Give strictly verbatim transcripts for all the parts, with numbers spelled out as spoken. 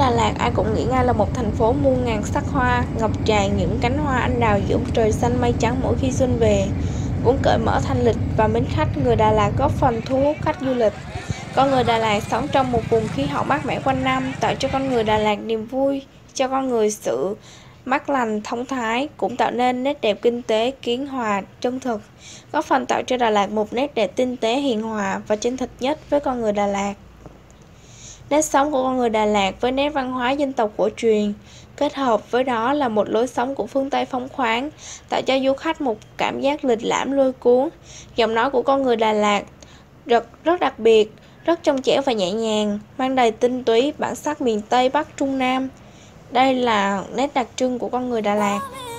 Đà Lạt ai cũng nghĩ ngay là một thành phố muôn ngàn sắc hoa, ngập tràn những cánh hoa anh đào giữa trời xanh mây trắng mỗi khi xuân về. Vốn cởi mở thanh lịch và mến khách, người Đà Lạt góp phần thu hút khách du lịch. Con người Đà Lạt sống trong một vùng khí hậu mát mẻ quanh năm, tạo cho con người Đà Lạt niềm vui, cho con người sự mát lành, thông thái, cũng tạo nên nét đẹp kinh tế, kiến hòa, chân thực, góp phần tạo cho Đà Lạt một nét đẹp tinh tế, hiền hòa và chân thực nhất với con người Đà Lạt. Nét sống của con người Đà Lạt với nét văn hóa dân tộc cổ truyền, kết hợp với đó là một lối sống của phương Tây phóng khoáng, tạo cho du khách một cảm giác lịch lãm lôi cuốn. Giọng nói của con người Đà Lạt rất, rất đặc biệt, rất trong trẻo và nhẹ nhàng, mang đầy tinh túy, bản sắc miền Tây, Bắc, Trung, Nam. Đây là nét đặc trưng của con người Đà Lạt.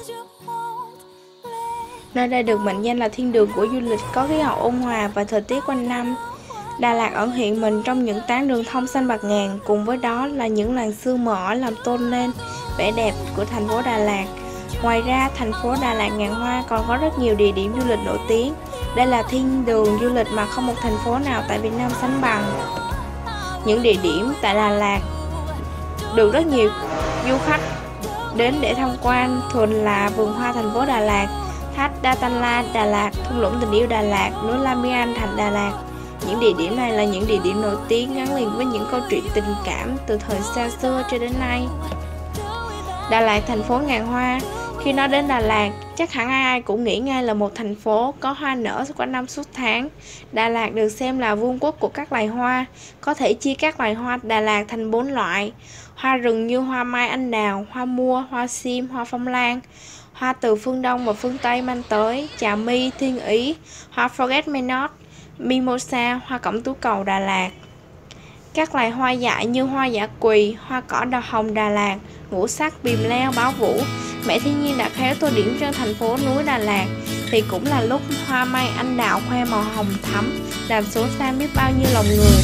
Nơi đây được mệnh danh là thiên đường của du lịch, có khí hậu ôn hòa và thời tiết quanh năm. Đà Lạt ẩn hiện mình trong những tán đường thông xanh bạt ngàn, cùng với đó là những làng sương mờ ỏi làm tôn lên vẻ đẹp của thành phố Đà Lạt. Ngoài ra, thành phố Đà Lạt ngàn hoa còn có rất nhiều địa điểm du lịch nổi tiếng. Đây là thiên đường du lịch mà không một thành phố nào tại Việt Nam sánh bằng. Những địa điểm tại Đà Lạt được rất nhiều du khách đến để tham quan thường là vườn hoa thành phố Đà Lạt, thác Datanla Đà Lạt, thung lũng tình yêu Đà Lạt, núi Lamian Thạch Đà Lạt. Những địa điểm này là những địa điểm nổi tiếng gắn liền với những câu chuyện tình cảm từ thời xa xưa cho đến nay. Đà Lạt, thành phố ngàn hoa. Khi nói đến Đà Lạt, chắc hẳn ai ai cũng nghĩ ngay là một thành phố có hoa nở quanh năm suốt tháng. Đà Lạt được xem là vương quốc của các loài hoa, có thể chia các loài hoa Đà Lạt thành bốn loại. Hoa rừng như hoa mai anh đào, hoa mua, hoa sim, hoa phong lan. Hoa từ phương Đông và phương Tây mang tới, trà my, thiên ý, hoa forget me not, mimosa, hoa cẩm tú cầu Đà Lạt. Các loài hoa dại như hoa dã quỳ, hoa cỏ đào hồng Đà Lạt, ngũ sắc, bìm leo, báo vũ. Mẹ thiên nhiên đã khéo tô điểm cho thành phố núi Đà Lạt, thì cũng là lúc hoa mai anh đào khoe màu hồng thắm, làm xốn xang biết bao nhiêu lòng người.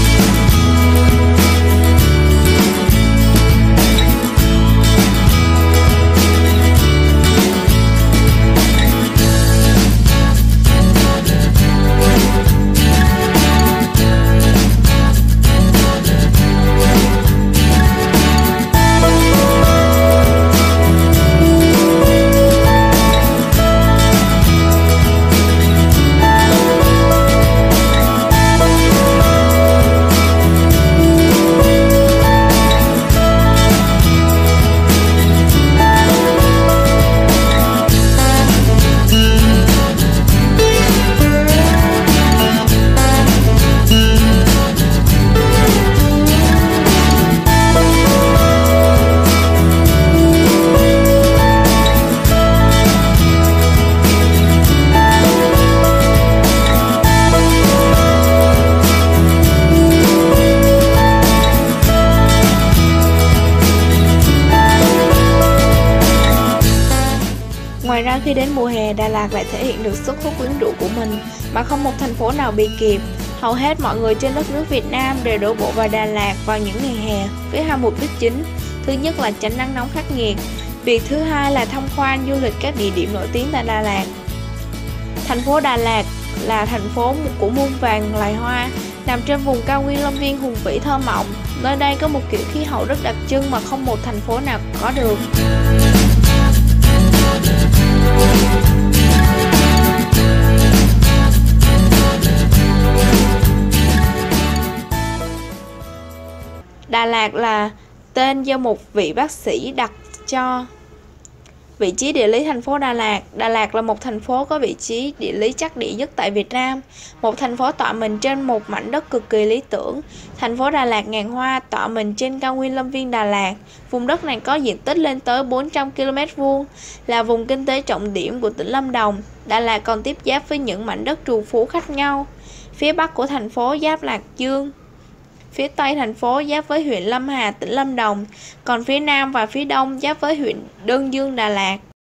Ngoài ra, khi đến mùa hè, Đà Lạt lại thể hiện được sức hút quyến rũ của mình mà không một thành phố nào bị kịp. Hầu hết mọi người trên đất nước Việt Nam đều đổ bộ vào Đà Lạt vào những ngày hè với hai mục đích chính. Thứ nhất là tránh nắng nóng khắc nghiệt. Việc thứ hai là tham quan du lịch các địa điểm nổi tiếng tại Đà Lạt. Thành phố Đà Lạt là thành phố của muôn vàn loài hoa, nằm trên vùng cao nguyên Lâm Viên hùng vĩ thơ mộng. Nơi đây có một kiểu khí hậu rất đặc trưng mà không một thành phố nào có được. Đà Lạt là tên do một vị bác sĩ đặt cho. Vị trí địa lý thành phố Đà Lạt. Đà Lạt là một thành phố có vị trí địa lý chắc địa nhất tại Việt Nam, một thành phố tọa mình trên một mảnh đất cực kỳ lý tưởng. Thành phố Đà Lạt ngàn hoa tọa mình trên cao nguyên Lâm Viên Đà Lạt. Vùng đất này có diện tích lên tới bốn trăm ki lô mét vuông, là vùng kinh tế trọng điểm của tỉnh Lâm Đồng. Đà Lạt còn tiếp giáp với những mảnh đất trù phú khác nhau. Phía bắc của thành phố giáp Lạc Dương, phía tây thành phố giáp với huyện Lâm Hà, tỉnh Lâm Đồng, còn phía nam và phía đông giáp với huyện Đơn Dương, Đà Lạt.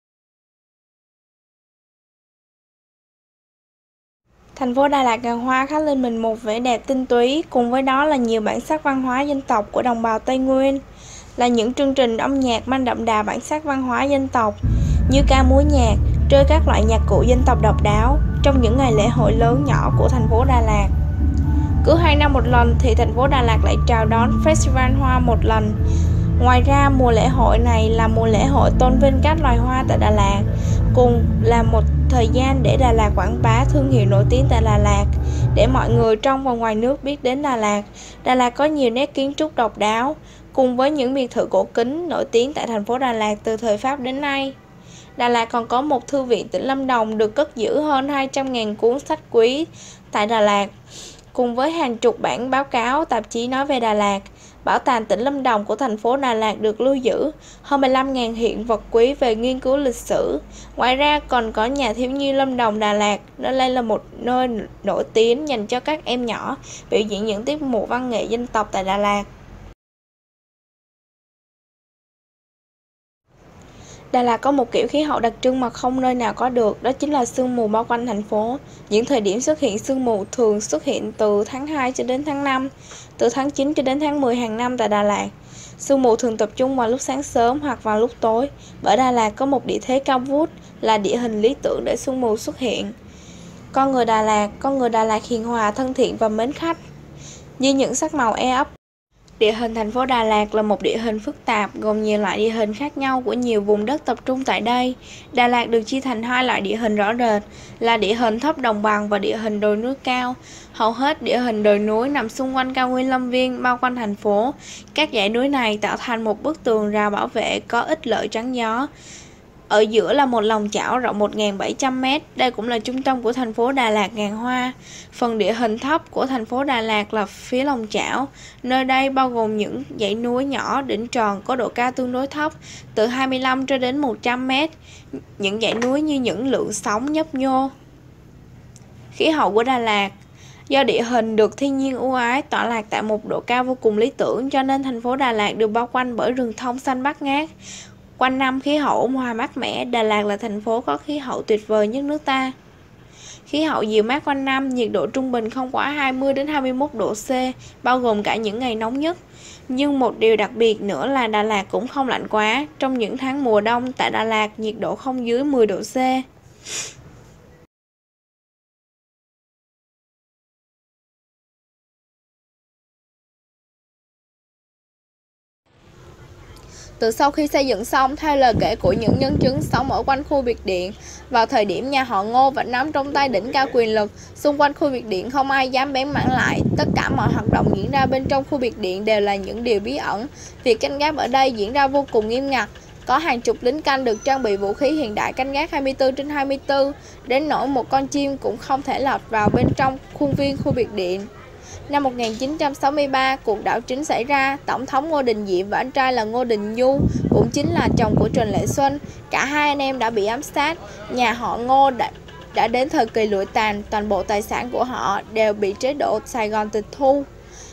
Thành phố Đà Lạt ngàn hoa khắc lên mình một vẻ đẹp tinh túy, cùng với đó là nhiều bản sắc văn hóa dân tộc của đồng bào Tây Nguyên, là những chương trình âm nhạc mang đậm đà bản sắc văn hóa dân tộc như ca múa nhạc, chơi các loại nhạc cụ dân tộc độc đáo trong những ngày lễ hội lớn nhỏ của thành phố Đà Lạt. Cứ hai năm một lần thì thành phố Đà Lạt lại chào đón Festival Hoa một lần. Ngoài ra, mùa lễ hội này là mùa lễ hội tôn vinh các loài hoa tại Đà Lạt, cùng là một thời gian để Đà Lạt quảng bá thương hiệu nổi tiếng tại Đà Lạt, để mọi người trong và ngoài nước biết đến Đà Lạt. Đà Lạt có nhiều nét kiến trúc độc đáo, cùng với những biệt thự cổ kính nổi tiếng tại thành phố Đà Lạt từ thời Pháp đến nay. Đà Lạt còn có một thư viện tỉnh Lâm Đồng được cất giữ hơn hai trăm nghìn cuốn sách quý tại Đà Lạt, cùng với hàng chục bản báo cáo, tạp chí nói về Đà Lạt. Bảo tàng tỉnh Lâm Đồng của thành phố Đà Lạt được lưu giữ hơn mười lăm nghìn hiện vật quý về nghiên cứu lịch sử. Ngoài ra còn có nhà thiếu nhi Lâm Đồng Đà Lạt, nơi đây là một nơi nổi tiếng dành cho các em nhỏ biểu diễn những tiết mục văn nghệ dân tộc tại Đà Lạt. Đà Lạt có một kiểu khí hậu đặc trưng mà không nơi nào có được, đó chính là sương mù bao quanh thành phố. Những thời điểm xuất hiện sương mù thường xuất hiện từ tháng hai cho đến tháng năm, từ tháng chín cho đến tháng mười hàng năm tại Đà Lạt. Sương mù thường tập trung vào lúc sáng sớm hoặc vào lúc tối, bởi Đà Lạt có một địa thế cao vút là địa hình lý tưởng để sương mù xuất hiện. Con người Đà Lạt, con người Đà Lạt hiền hòa, thân thiện và mến khách, như những sắc màu e ấp. Địa hình thành phố Đà Lạt là một địa hình phức tạp, gồm nhiều loại địa hình khác nhau của nhiều vùng đất tập trung tại đây. Đà Lạt được chia thành hai loại địa hình rõ rệt là địa hình thấp đồng bằng và địa hình đồi núi cao. Hầu hết địa hình đồi núi nằm xung quanh cao nguyên Lâm Viên bao quanh thành phố. Các dãy núi này tạo thành một bức tường rào bảo vệ có ích lợi chắn gió. Ở giữa là một lòng chảo rộng một nghìn bảy trăm mét, đây cũng là trung tâm của thành phố Đà Lạt ngàn hoa. Phần địa hình thấp của thành phố Đà Lạt là phía lòng chảo, nơi đây bao gồm những dãy núi nhỏ đỉnh tròn có độ cao tương đối thấp, từ hai mươi lăm cho đến một trăm mét. Những dãy núi như những lượng sóng nhấp nhô. Khí hậu của Đà Lạt. Do địa hình được thiên nhiên ưu ái, tọa lạc tại một độ cao vô cùng lý tưởng, cho nên thành phố Đà Lạt được bao quanh bởi rừng thông xanh bát ngát. Quanh năm khí hậu ôn hòa mát mẻ, Đà Lạt là thành phố có khí hậu tuyệt vời nhất nước ta. Khí hậu dịu mát quanh năm, nhiệt độ trung bình không quá hai mươi đến hai mươi mốt độ C, bao gồm cả những ngày nóng nhất. Nhưng một điều đặc biệt nữa là Đà Lạt cũng không lạnh quá. Trong những tháng mùa đông tại Đà Lạt, nhiệt độ không dưới mười độ C. Từ sau khi xây dựng xong, theo lời kể của những nhân chứng sống ở quanh khu biệt điện, vào thời điểm nhà họ Ngô vẫn nắm trong tay đỉnh cao quyền lực, xung quanh khu biệt điện không ai dám bén mảng lại. Tất cả mọi hoạt động diễn ra bên trong khu biệt điện đều là những điều bí ẩn. Việc canh gác ở đây diễn ra vô cùng nghiêm ngặt. Có hàng chục lính canh được trang bị vũ khí hiện đại canh gác hai mươi tư trên hai mươi tư, đến nỗi một con chim cũng không thể lọt vào bên trong khuôn viên khu biệt điện. Năm một nghìn chín trăm sáu mươi ba, cuộc đảo chính xảy ra. Tổng thống Ngô Đình Diệm và anh trai là Ngô Đình Nhu, cũng chính là chồng của Trần Lệ Xuân, cả hai anh em đã bị ám sát. Nhà họ Ngô đã, đã đến thời kỳ lụi tàn, toàn bộ tài sản của họ đều bị chế độ Sài Gòn tịch thu.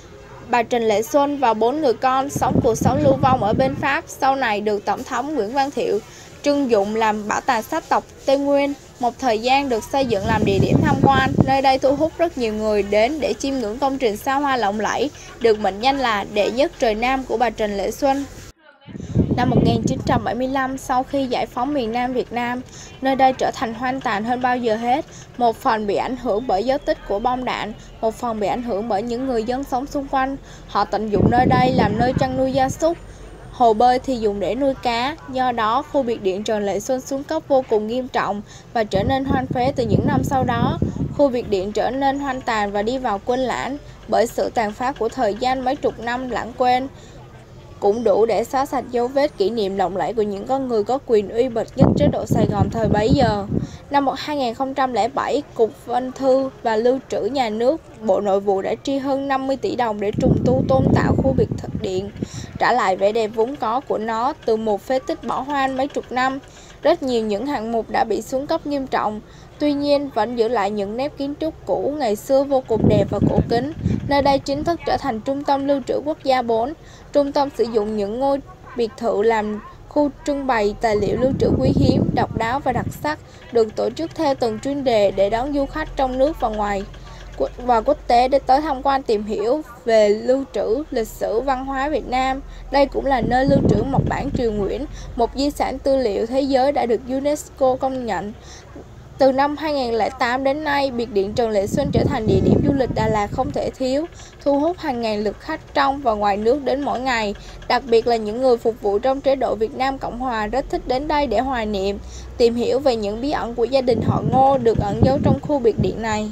Bà Trần Lệ Xuân và bốn người con sống cuộc sống lưu vong ở bên Pháp, sau này được Tổng thống Nguyễn Văn Thiệu trưng dụng làm bảo tàng sắc tộc Tây Nguyên. Một thời gian được xây dựng làm địa điểm tham quan, nơi đây thu hút rất nhiều người đến để chiêm ngưỡng công trình xa hoa lộng lẫy, được mệnh danh là đệ nhất trời Nam của bà Trần Lệ Xuân. Năm một nghìn chín trăm bảy mươi lăm, sau khi giải phóng miền Nam Việt Nam, nơi đây trở thành hoang tàn hơn bao giờ hết. Một phần bị ảnh hưởng bởi dấu tích của bom đạn, một phần bị ảnh hưởng bởi những người dân sống xung quanh. Họ tận dụng nơi đây làm nơi chăn nuôi gia súc. Hồ bơi thì dùng để nuôi cá, do đó khu biệt điện Trần Lệ Xuân xuống cấp vô cùng nghiêm trọng và trở nên hoang phế từ những năm sau đó. Khu biệt điện trở nên hoang tàn và đi vào quên lãng bởi sự tàn phá của thời gian mấy chục năm lãng quên, cũng đủ để xóa sạch dấu vết kỷ niệm lộng lẫy của những con người có quyền uy bậc nhất chế độ Sài Gòn thời bấy giờ. Năm hai nghìn không trăm lẻ bảy, Cục Văn thư và Lưu trữ Nhà nước, Bộ Nội vụ đã chi hơn năm mươi tỷ đồng để trùng tu tôn tạo khu biệt điện, trả lại vẻ đẹp vốn có của nó từ một phế tích bỏ hoang mấy chục năm. Rất nhiều những hạng mục đã bị xuống cấp nghiêm trọng, tuy nhiên vẫn giữ lại những nét kiến trúc cũ ngày xưa vô cùng đẹp và cổ kính. Nơi đây chính thức trở thành Trung tâm Lưu trữ Quốc gia bốn. Trung tâm sử dụng những ngôi biệt thự làm khu trưng bày tài liệu lưu trữ quý hiếm, độc đáo và đặc sắc, được tổ chức theo từng chuyên đề để đón du khách trong nước và ngoài và quốc tế để tới tham quan tìm hiểu về lưu trữ, lịch sử, văn hóa Việt Nam. Đây cũng là nơi lưu trữ mộc bản Triều Nguyễn, một di sản tư liệu thế giới đã được UNESCO công nhận. Từ năm hai nghìn không trăm lẻ tám đến nay, biệt điện Trần Lệ Xuân trở thành địa điểm du lịch Đà Lạt không thể thiếu, thu hút hàng ngàn lượt khách trong và ngoài nước đến mỗi ngày. Đặc biệt là những người phục vụ trong chế độ Việt Nam Cộng Hòa rất thích đến đây để hoài niệm, tìm hiểu về những bí ẩn của gia đình họ Ngô được ẩn giấu trong khu biệt điện này.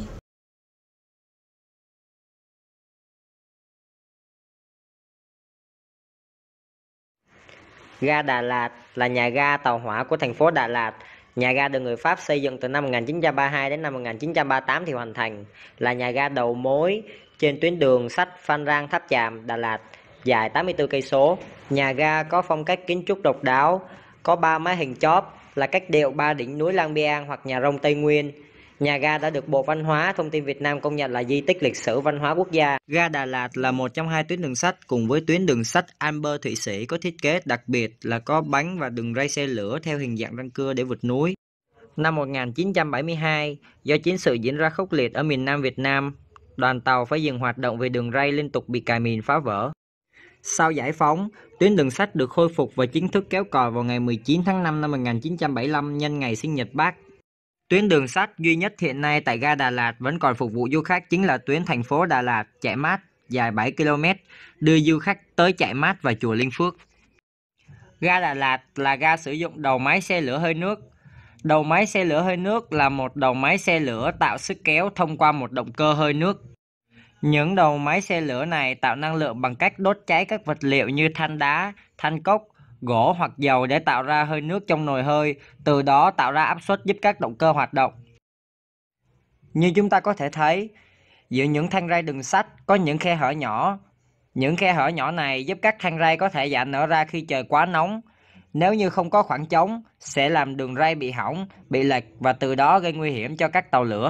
Ga Đà Lạt là nhà ga tàu hỏa của thành phố Đà Lạt. Nhà ga được người Pháp xây dựng từ năm một nghìn chín trăm ba mươi hai đến năm một nghìn chín trăm ba mươi tám thì hoàn thành, là nhà ga đầu mối trên tuyến đường sắt Phan Rang Tháp Chàm Đà Lạt, dài tám mươi tư cây số. Nhà ga có phong cách kiến trúc độc đáo, có ba mái hình chóp là cách điệu ba đỉnh núi Lang Biang hoặc nhà rông Tây Nguyên. Nhà ga đã được Bộ Văn hóa Thông tin Việt Nam công nhận là di tích lịch sử văn hóa quốc gia. Ga Đà Lạt là một trong hai tuyến đường sắt cùng với tuyến đường sắt Amber Thụy Sĩ có thiết kế đặc biệt là có bánh và đường ray xe lửa theo hình dạng răng cưa để vượt núi. Năm một nghìn chín trăm bảy mươi hai, do chiến sự diễn ra khốc liệt ở miền Nam Việt Nam, đoàn tàu phải dừng hoạt động vì đường ray liên tục bị cài mìn phá vỡ. Sau giải phóng, tuyến đường sắt được khôi phục và chính thức kéo còi vào ngày mười chín tháng năm năm một nghìn chín trăm bảy mươi lăm nhân ngày sinh nhật Bác. Tuyến đường sắt duy nhất hiện nay tại ga Đà Lạt vẫn còn phục vụ du khách chính là tuyến thành phố Đà Lạt chạy mát dài bảy ki lô mét, đưa du khách tới chạy mát và chùa Linh Phước. Ga Đà Lạt là ga sử dụng đầu máy xe lửa hơi nước. Đầu máy xe lửa hơi nước là một đầu máy xe lửa tạo sức kéo thông qua một động cơ hơi nước. Những đầu máy xe lửa này tạo năng lượng bằng cách đốt cháy các vật liệu như than đá, than cốc, gỗ hoặc dầu để tạo ra hơi nước trong nồi hơi, từ đó tạo ra áp suất giúp các động cơ hoạt động. Như chúng ta có thể thấy, giữa những thang ray đường sắt có những khe hở nhỏ. Những khe hở nhỏ này giúp các thang ray có thể giãn nở ra khi trời quá nóng. Nếu như không có khoảng trống, sẽ làm đường ray bị hỏng, bị lệch và từ đó gây nguy hiểm cho các tàu lửa.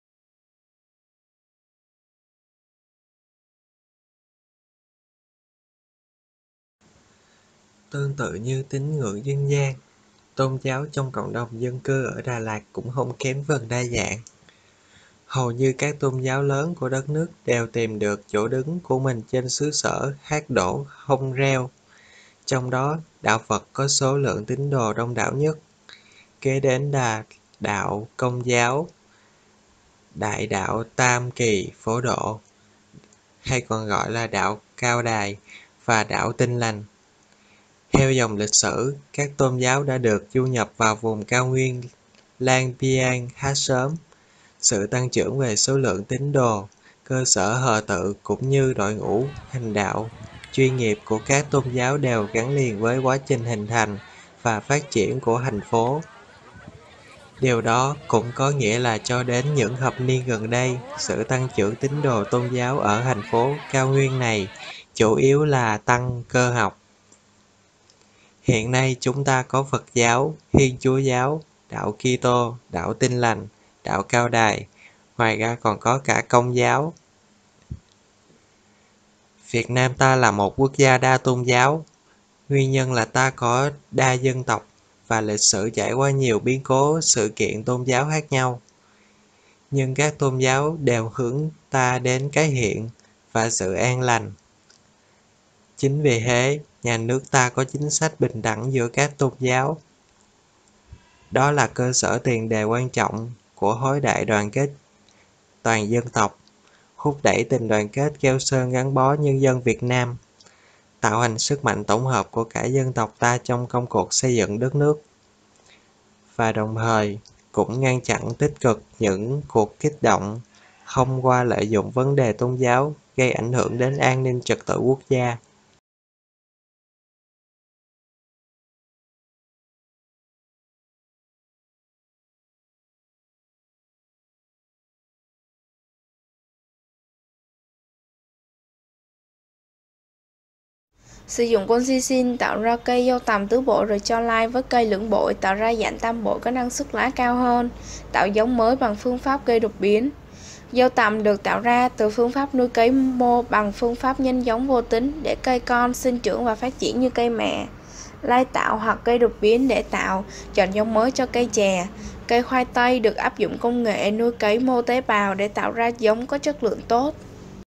Tương tự như tín ngưỡng dân gian, tôn giáo trong cộng đồng dân cư ở Đà Lạt cũng không kém phần đa dạng. Hầu như các tôn giáo lớn của đất nước đều tìm được chỗ đứng của mình trên xứ sở hát đổ hông reo. Trong đó, đạo Phật có số lượng tín đồ đông đảo nhất, kế đến là đạo Công giáo, đại đạo Tam Kỳ Phổ Độ, hay còn gọi là đạo Cao Đài và đạo Tin Lành. Theo dòng lịch sử, các tôn giáo đã được du nhập vào vùng cao nguyên Lang Biang khá sớm. Sự tăng trưởng về số lượng tín đồ, cơ sở thờ tự cũng như đội ngũ hành đạo chuyên nghiệp của các tôn giáo đều gắn liền với quá trình hình thành và phát triển của thành phố. Điều đó cũng có nghĩa là cho đến những thập niên gần đây, sự tăng trưởng tín đồ tôn giáo ở thành phố cao nguyên này chủ yếu là tăng cơ học. Hiện nay chúng ta có Phật giáo, Thiên Chúa giáo, đạo Kitô, đạo Tin Lành, đạo Cao Đài, ngoài ra còn có cả Công giáo. Việt Nam ta là một quốc gia đa tôn giáo, nguyên nhân là ta có đa dân tộc và lịch sử trải qua nhiều biến cố sự kiện tôn giáo khác nhau. Nhưng các tôn giáo đều hướng ta đến cái thiện và sự an lành. Chính vì thế, nhà nước ta có chính sách bình đẳng giữa các tôn giáo. Đó là cơ sở tiền đề quan trọng của khối đại đoàn kết toàn dân tộc, thúc đẩy tình đoàn kết keo sơn gắn bó nhân dân Việt Nam, tạo thành sức mạnh tổng hợp của cả dân tộc ta trong công cuộc xây dựng đất nước, và đồng thời cũng ngăn chặn tích cực những cuộc kích động thông qua lợi dụng vấn đề tôn giáo gây ảnh hưởng đến an ninh trật tự quốc gia. Sử dụng colchicine tạo ra cây dâu tằm tứ bội rồi cho lai với cây lưỡng bội tạo ra dạng tam bội có năng suất lá cao hơn, tạo giống mới bằng phương pháp gây đột biến. Dâu tằm được tạo ra từ phương pháp nuôi cấy mô bằng phương pháp nhân giống vô tính để cây con sinh trưởng và phát triển như cây mẹ. Lai tạo hoặc cây đột biến để tạo, chọn giống mới cho cây chè. Cây khoai tây được áp dụng công nghệ nuôi cấy mô tế bào để tạo ra giống có chất lượng tốt.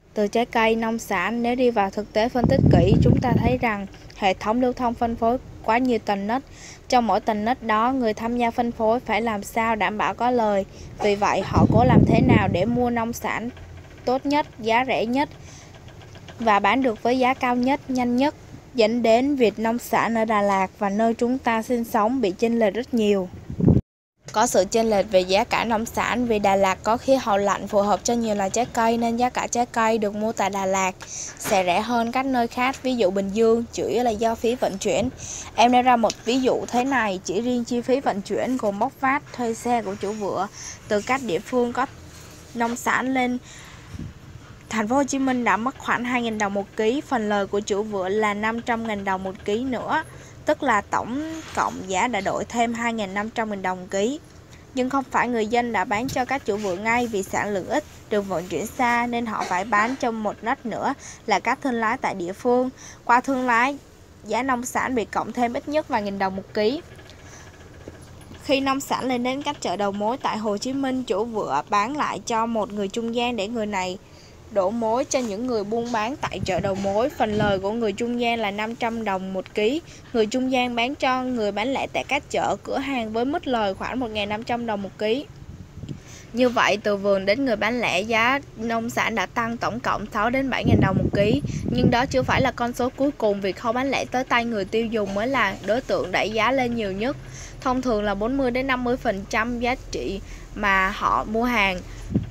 Từ trái cây, nông sản, nếu đi vào thực tế phân tích kỹ, chúng ta thấy rằng hệ thống lưu thông phân phối quá nhiều tầng nấc. Trong mỗi tầng nấc đó, người tham gia phân phối phải làm sao đảm bảo có lời. Vì vậy, họ cố làm thế nào để mua nông sản tốt nhất, giá rẻ nhất và bán được với giá cao nhất, nhanh nhất, dẫn đến việc nông sản ở Đà Lạt và nơi chúng ta sinh sống bị chênh lệch rất nhiều. Có sự chênh lệch về giá cả nông sản vì Đà Lạt có khí hậu lạnh phù hợp cho nhiều loại trái cây nên giá cả trái cây được mua tại Đà Lạt sẽ rẻ hơn các nơi khác, ví dụ Bình Dương, chủ yếu là do phí vận chuyển. Em nêu ra một ví dụ thế này, chỉ riêng chi phí vận chuyển gồm bốc vác, thuê xe của chủ vựa từ các địa phương có nông sản lên Thành phố Hồ Chí Minh đã mất khoảng hai nghìn đồng một ký, phần lời của chủ vựa là năm trăm nghìn đồng một ký nữa, tức là tổng cộng giá đã đổi thêm hai nghìn năm trăm nghìn đồng ký. Nhưng không phải người dân đã bán cho các chủ vựa ngay vì sản lượng ít, được vận chuyển xa nên họ phải bán cho một nấc nữa là các thương lái tại địa phương. Qua thương lái, giá nông sản bị cộng thêm ít nhất vài nghìn đồng một ký. Khi nông sản lên đến các chợ đầu mối tại Hồ Chí Minh, chủ vựa bán lại cho một người trung gian để người này đổ mối cho những người buôn bán tại chợ đầu mối. Phần lời của người trung gian là năm trăm đồng một ký. Người trung gian bán cho người bán lẻ tại các chợ, cửa hàng với mức lời khoảng một nghìn năm trăm đồng một ký. Như vậy, từ vườn đến người bán lẻ, giá nông sản đã tăng tổng cộng sáu đến bảy nghìn đồng một ký. Nhưng đó chưa phải là con số cuối cùng, vì khâu bán lẻ tới tay người tiêu dùng mới là đối tượng đẩy giá lên nhiều nhất. Thông thường là bốn mươi đến năm mươi phần trăm giá trị mà họ mua hàng.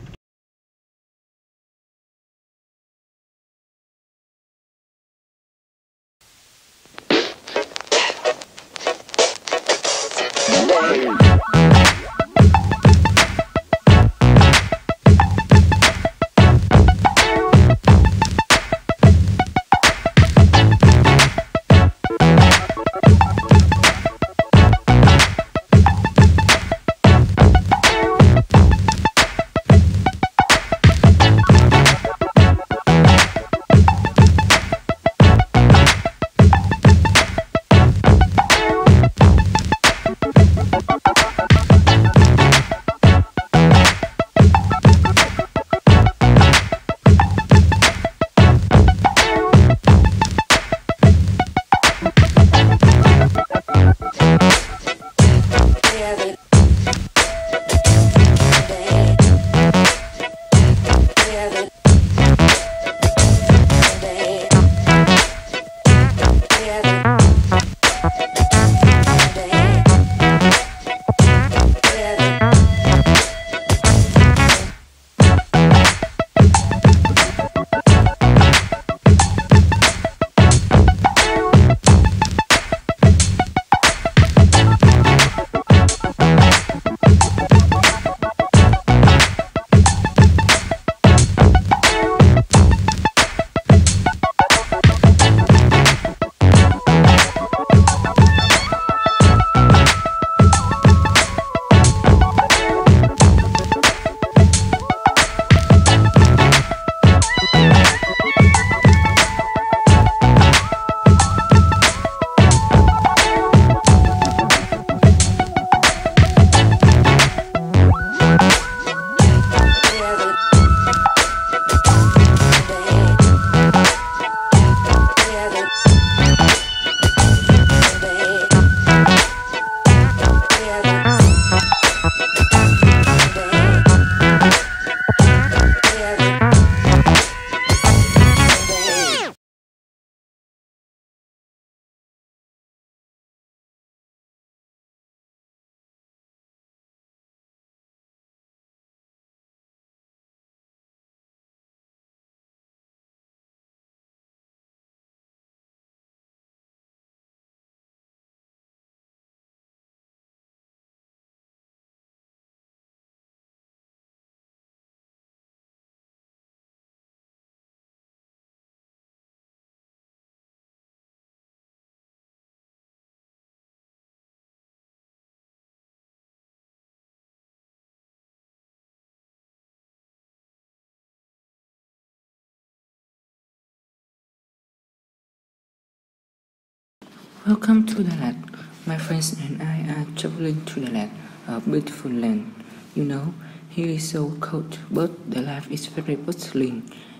Welcome to Dalat. My friends and I are traveling to Dalat, a beautiful land. You know, here is so cold, but the life is very bustling.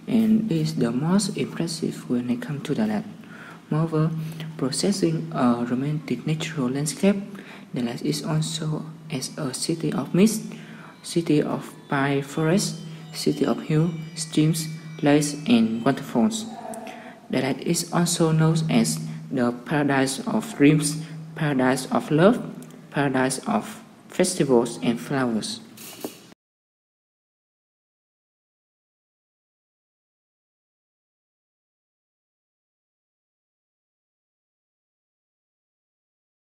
and is the most impressive when it comes to Đà Lạt. Moreover, possessing a romantic natural landscape, Đà Lạt is also as a city of mist, city of pine forests, city of hills, streams, lakes, and waterfalls. Đà Lạt is also known as the paradise of dreams, paradise of love, paradise of festivals and flowers.